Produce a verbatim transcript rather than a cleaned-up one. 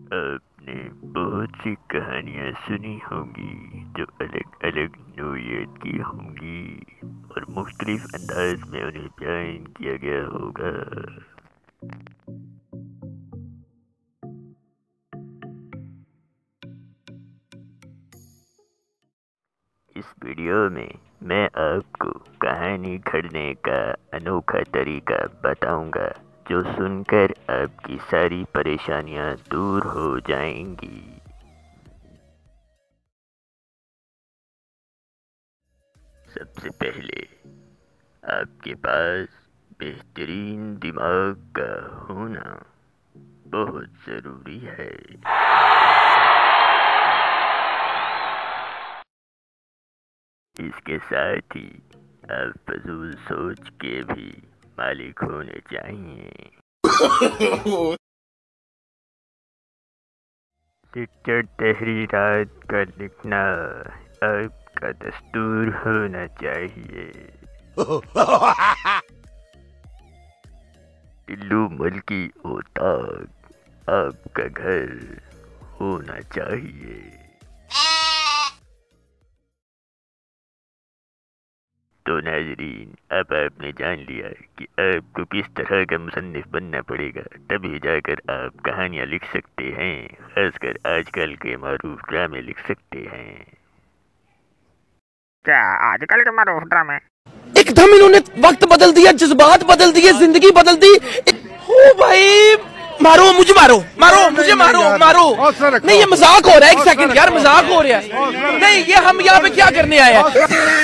आपने बहुत सी कहानियाँ सुनी होंगी जो अलग अलग नौइयत की होंगी और मुख्तलिफ अंदाज में उन्हें बयान किया गया होगा। इस वीडियो में मैं आपको कहानी घड़ने का अनोखा तरीका बताऊंगा जो सुनकर आपकी सारी परेशानियां दूर हो जाएंगी। सबसे पहले आपके पास बेहतरीन दिमाग का होना बहुत ज़रूरी है। इसके साथ ही आप फजूल सोच के भी मालिक होने चाहिए। पिक्चर तहरीरात का लिखना आपका दस्तूर होना चाहिए। टिल्लू मलकी ओताक आपका घर होना चाहिए। तो नाजरीन, अब आपने जान लिया कि आपको किस तरह का मुसन्निफ बनना पड़ेगा, तभी जाकर आप कहानियाँ लिख सकते हैं, खासकर आजकल के मारूफ ड्रामे लिख सकते हैं। क्या आजकल के मारूफ ड्रामे? एकदम इन्होंने वक्त बदल दिया, जज्बात बदल दिए, जिंदगी बदल दी। ओ भाई, मारो मुझे, मारो मारो मुझे, मारो मारो। नहीं, ये मजाक हो रहा है। एक सेकंड यार, मजाक हो रहा है। नहीं, ये हम यहाँ पे क्या करने आए हैं?